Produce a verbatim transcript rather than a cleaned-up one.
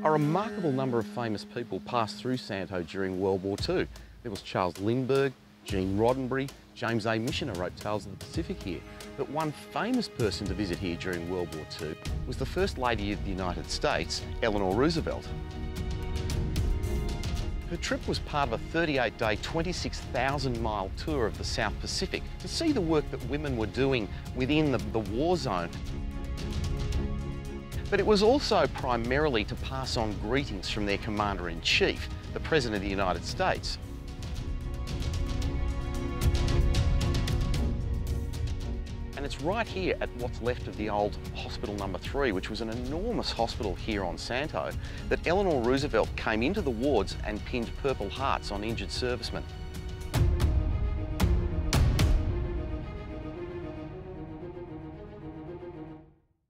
A remarkable number of famous people passed through Santo during World War Two. There was Charles Lindbergh, Gene Roddenberry, James A. Michener wrote Tales of the Pacific here. But one famous person to visit here during World War Two was the First Lady of the United States, Eleanor Roosevelt. Her trip was part of a thirty-eight day, twenty-six thousand mile tour of the South Pacific to see the work that women were doing within the, the war zone. But it was also primarily to pass on greetings from their Commander-in-Chief, the President of the United States. And it's right here at what's left of the old Hospital number three, which was an enormous hospital here on Santo, that Eleanor Roosevelt came into the wards and pinned Purple Hearts on injured servicemen.